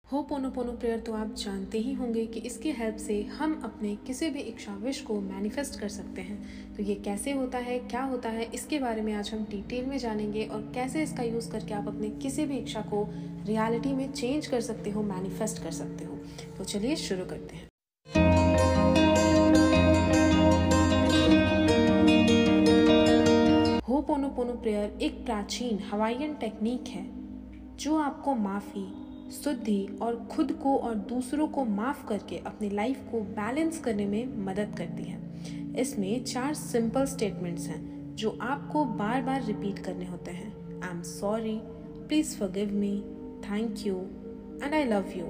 Ho'oponopono prayer तो आप जानते ही होंगे कि इसकी हेल्प से हम अपने किसी भी इच्छा विश को मैनिफेस्ट कर सकते हैं। तो ये कैसे होता है, क्या होता है, इसके बारे में आज हम डिटेल में जानेंगे और कैसे इसका यूज़ करके आप अपने किसी भी इच्छा को रियलिटी में चेंज कर सकते हो, मैनिफेस्ट कर सकते हो। तो चलिए शुरू करते हैं। होपोनोपोनो प्रेयर एक प्राचीन हवाईयन टेक्निक है जो आपको माफ़ी, शुद्धि और खुद को और दूसरों को माफ़ करके अपनी लाइफ को बैलेंस करने में मदद करती है। इसमें 4 सिंपल स्टेटमेंट्स हैं जो आपको बार बार रिपीट करने होते हैं। I am sorry, please forgive me, thank you and I love you.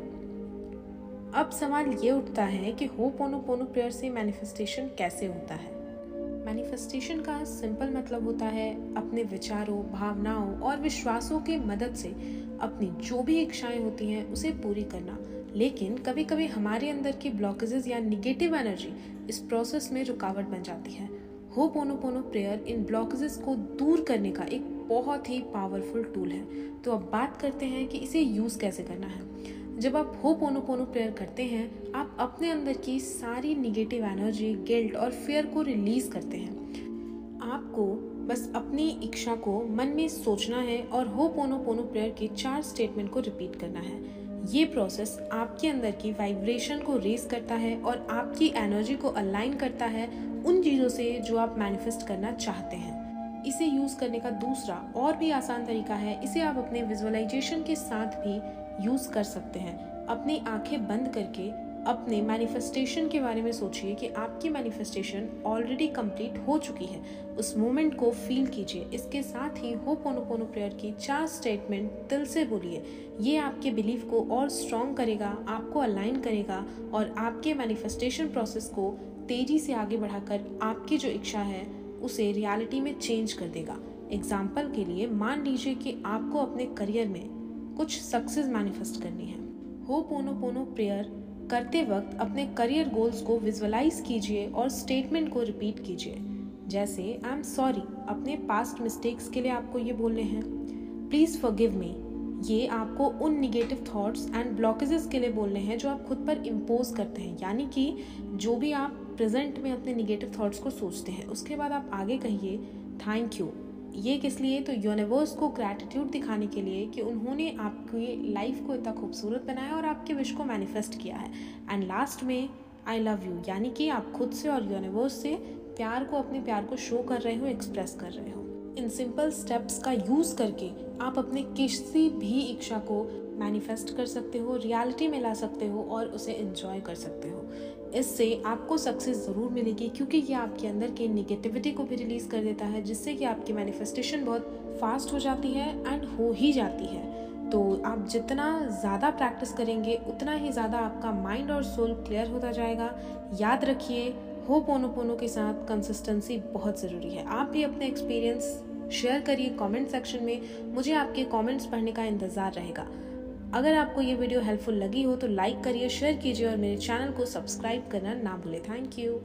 अब सवाल ये उठता है कि होपोनोपोनो प्रेयर से मैनिफेस्टेशन कैसे होता है। मैनिफेस्टेशन का सिंपल मतलब होता है अपने विचारों, भावनाओं और विश्वासों की मदद से अपनी जो भी इच्छाएं होती हैं उसे पूरी करना। लेकिन कभी कभी हमारे अंदर की ब्लॉकेजेस या निगेटिव एनर्जी इस प्रोसेस में रुकावट बन जाती है। होपोनोपोनो प्रेयर इन ब्लॉकेजेस को दूर करने का एक बहुत ही पावरफुल टूल है। तो अब बात करते हैं कि इसे यूज़ कैसे करना है। जब आप होपोनोपोनो प्रेयर करते हैं, आप अपने अंदर की सारी निगेटिव एनर्जी, गिल्ट और फियर को रिलीज करते हैं। आपको बस अपनी इच्छा को मन में सोचना है और होपोनोपोनो प्रेयर के 4 स्टेटमेंट को रिपीट करना है। ये प्रोसेस आपके अंदर की वाइब्रेशन को रेज करता है और आपकी एनर्जी को अलाइन करता है उन चीज़ों से जो आप मैनिफेस्ट करना चाहते हैं। इसे यूज़ करने का दूसरा और भी आसान तरीका है, इसे आप अपने विजुअलाइजेशन के साथ भी यूज़ कर सकते हैं। अपनी आंखें बंद करके अपने मैनिफेस्टेशन के बारे में सोचिए कि आपकी मैनिफेस्टेशन ऑलरेडी कंप्लीट हो चुकी है। उस मोमेंट को फील कीजिए। इसके साथ ही होपोनोपोनो प्रेयर की 4 स्टेटमेंट दिल से बोलिए। ये आपके बिलीफ को और स्ट्रॉन्ग करेगा, आपको अलाइन करेगा और आपके मैनिफेस्टेशन प्रोसेस को तेजी से आगे बढ़ाकर आपकी जो इच्छा है उसे रियलिटी में चेंज कर देगा। एग्जाम्पल के लिए मान लीजिए कि आपको अपने करियर में कुछ सक्सेस मैनिफेस्ट करनी है। होपोनोपोनो प्रेयर करते वक्त अपने करियर गोल्स को विजुअलाइज कीजिए और स्टेटमेंट को रिपीट कीजिए। जैसे आई एम सॉरी, अपने पास्ट मिस्टेक्स के लिए आपको ये बोलने हैं। प्लीज़ फॉरगिव मी, ये आपको उन निगेटिव थॉट्स एंड ब्लॉकेजेस के लिए बोलने हैं जो आप खुद पर इम्पोज करते हैं, यानी कि जो भी आप प्रेजेंट में अपने निगेटिव थॉट्स को सोचते हैं। उसके बाद आप आगे कहिए थैंक यू। ये किस लिए? तो यूनिवर्स को ग्रैटिट्यूड दिखाने के लिए कि उन्होंने आपकी लाइफ को इतना खूबसूरत बनाया और आपके विश को मैनिफेस्ट किया है। एंड लास्ट में आई लव यू, यानी कि आप खुद से और यूनिवर्स से प्यार को, अपने प्यार को शो कर रहे हो, एक्सप्रेस कर रहे हो। इन सिंपल स्टेप्स का यूज़ करके आप अपने किसी भी इच्छा को मैनिफेस्ट कर सकते हो, रियलिटी में ला सकते हो और उसे एंजॉय कर सकते हो। इससे आपको सक्सेस ज़रूर मिलेगी क्योंकि ये आपके अंदर की निगेटिविटी को भी रिलीज़ कर देता है, जिससे कि आपकी मैनिफेस्टेशन बहुत फास्ट हो जाती है एंड हो ही जाती है। तो आप जितना ज़्यादा प्रैक्टिस करेंगे उतना ही ज़्यादा आपका माइंड और सोल क्लियर होता जाएगा। याद रखिए, होपोनोपोनो के साथ कंसिस्टेंसी बहुत ज़रूरी है। आप भी अपने एक्सपीरियंस शेयर करिए कमेंट सेक्शन में। मुझे आपके कमेंट्स पढ़ने का इंतज़ार रहेगा। अगर आपको ये वीडियो हेल्पफुल लगी हो तो लाइक करिए, शेयर कीजिए और मेरे चैनल को सब्सक्राइब करना ना भूलें। Thank you.